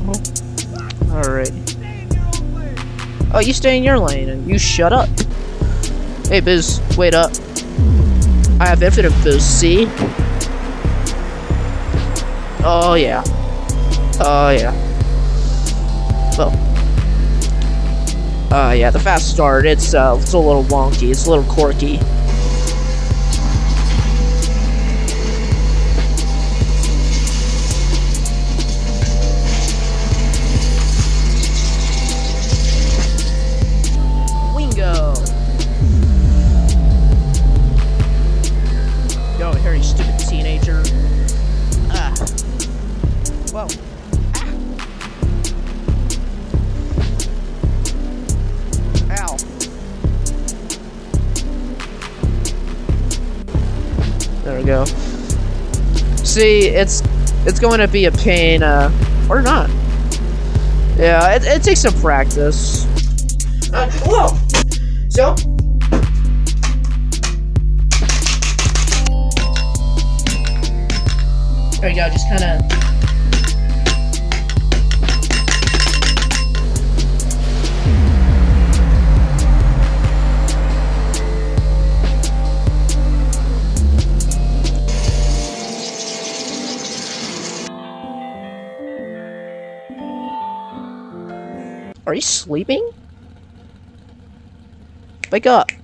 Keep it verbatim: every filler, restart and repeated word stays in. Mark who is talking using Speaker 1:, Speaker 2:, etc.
Speaker 1: Alright. Oh, you stay in your lane and you shut up. Hey, Biz, wait up. I have infinite boost, see? Oh, yeah. Oh, yeah. Well. Uh, yeah, the fast start, it's, uh, it's a little wonky. It's a little quirky. Wingo! Yo, here, you stupid teenager. Ah. Whoa. Ah. Ow. There we go. See, it's it's going to be a pain, uh, or not. Yeah, it, it takes some practice. Uh, whoa! So? There you go, just kind of... Are you sleeping? Wake up.